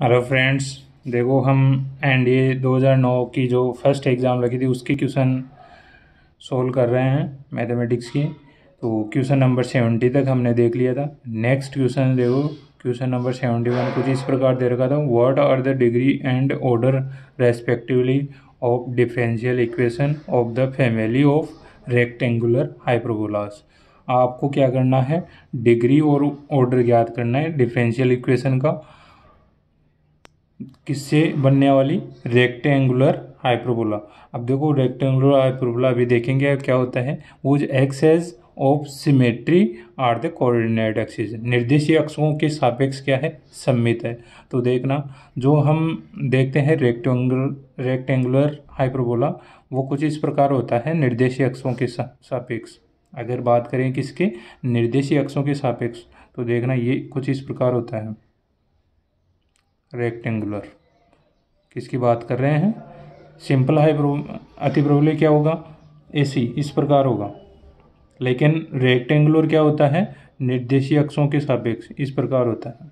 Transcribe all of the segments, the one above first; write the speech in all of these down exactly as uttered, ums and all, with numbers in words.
Hello friends, देखो हम NDA दो हज़ार नौ की जो फर्स्ट एग्ज़ाम लगी थी उसकी क्वेश्चन सोल्व कर रहे हैं मैथमेटिक्स की। तो क्वेश्चन नंबर सेवेंटी तक हमने देख लिया था। नेक्स्ट क्वेश्चन देखो, क्वेश्चन नंबर सेवेंटी वन कुछ इस प्रकार दे रखा था। What are the degree and order respectively of differential equation of the family of rectangular hyperbolas. आपको क्या करना है, डिग्री और ऑर्डर ज्ञात करना है डिफरेंशियल इक्वेशन का। किससे बनने वाली? Rectangular hyperbola. अब देखो रेक्टेंगुलर हाइपरबोला अभी देखेंगे क्या होता है। वो जो axes of symmetry are the coordinate axis, निर्देशीय अक्षों के सापेक्ष क्या है? सममित है। तो देखना, जो हम देखते हैं रेक्टेंगुलर रेक्टेंगुलर हाइपरबोला वो कुछ इस प्रकार होता है निर्देशीय अक्षों के सापेक्ष। अगर बात करें किसके? निर्देशीय अक्षों के सापेक्ष, तो देखना ये कुछ इस प्रकार होता है रेक्टेंगुलर। किसकी बात कर रहे हैं? सिंपल हाइपरबो अतिप्रबल क्या होगा? एसी इस प्रकार होगा। लेकिन रेक्टेंगुलर क्या होता है? निर्देशीय अक्षों के सापेक्ष इस प्रकार होता है।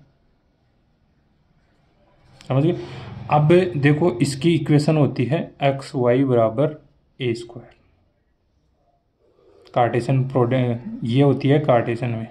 समझ गए? अब देखो इसकी इक्वेशन होती है एक्स वाई बराबर ए स्क्वायर। कार्टेशियन प्रोडक्ट ये होती है कार्टेशियन में।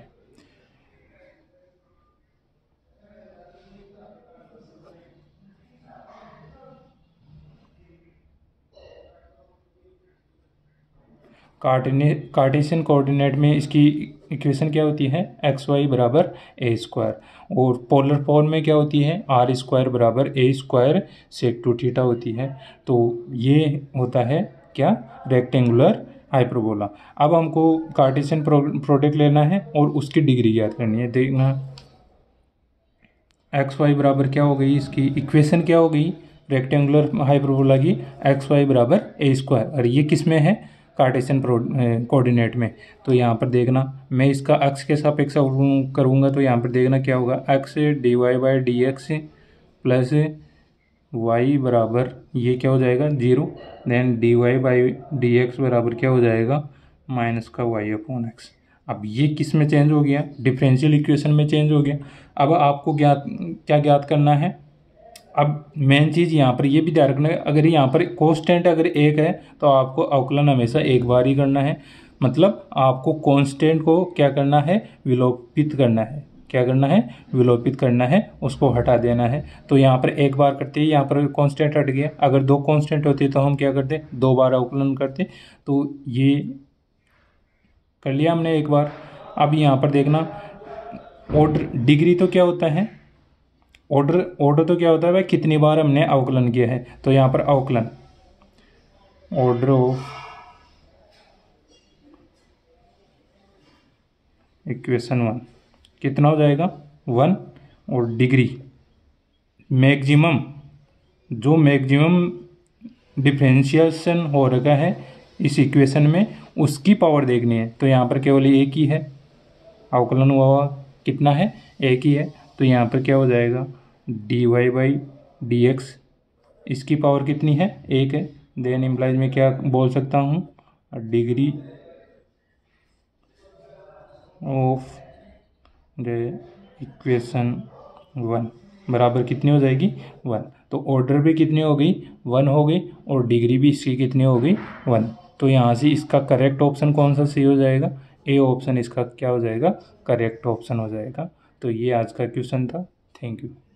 कार्टिनेट कार्टेशियन कोऑर्डिनेट में इसकी इक्वेशन क्या होती है? एक्स वाई बराबर ए स्क्वायर। और पोलर फॉर्म में क्या होती है? आर स्क्वायर बराबर a square sec two theta होती है। तो ये होता है क्या? Rectangular hyperbola. अब हमको कार्टेशियन प्रोडक्ट लेना है और उसकी डिग्री याद करनी है। देखना एक्स वाई बराबर क्या हो गई, इसकी इक्वेशन क्या हो गई रेक्टेंगुलर हाइपरबोला की? एक्स वाई बराबर ए स्क्वायर। और ये किस में है? कार्टेशियन कोऑर्डिनेट में। तो यहाँ पर देखना, मैं इसका एक्स के सापेक्ष करूँगा तो यहाँ पर देखना क्या होगा, x d y by d x plus y बराबर ये क्या हो जाएगा? Zero. Then d y by d x बराबर क्या हो जाएगा? माइनस का वाई अपॉन एक्स। अब ये किस में चेंज हो गया? डिफरेंशियल इक्वेशन में चेंज हो गया। अब आपको ज्ञात क्या ज्ञात करना है? अब मेन चीज़ यहाँ पर ये भी ध्यान रखना है, अगर यहाँ पर कांस्टेंट अगर एक है तो आपको अवकलन हमेशा एक बार ही करना है। मतलब आपको कांस्टेंट को क्या करना है? विलोपित करना है। क्या करना है? विलोपित करना है, उसको हटा देना है। तो यहाँ पर एक बार करते ही यहाँ पर कांस्टेंट हट गया। अगर दो कांस्टेंट होते तो हम क्या करते? दो बार अवकलन करते। तो ये कर लिया हमने एक बार। अब यहाँ पर देखना, ऑर्डर डिग्री तो क्या होता है? ऑर्डर ऑर्डर तो क्या होता है भाई? कितनी बार हमने अवकलन किया है। तो यहाँ पर अवकलन ऑर्डर ऑफ इक्वेशन वन कितना हो जाएगा? वन। और डिग्री मैक्सिमम, जो मैक्सिमम डिफरेंशिएशन हो रखा है इस इक्वेशन में उसकी पावर देखनी है। तो यहाँ पर केवल एक ही है, अवकलन हुआ हुआ कितना है? एक ही है। तो यहाँ पर क्या हो जाएगा? D y by d x, इसकी पावर कितनी है? एक है। देन इम्प्लाइज में क्या बोल सकता हूँ? Degree of the equation one बराबर कितनी हो जाएगी? वन। तो ऑर्डर भी कितनी हो गई? वन हो गई। और डिग्री भी इसकी कितनी हो गई? वन। तो यहाँ से इसका करेक्ट ऑप्शन कौन सा सही हो जाएगा? ए ऑप्शन इसका क्या हो जाएगा? करेक्ट ऑप्शन हो जाएगा। तो ये आज का क्वेश्चन था। Thank you.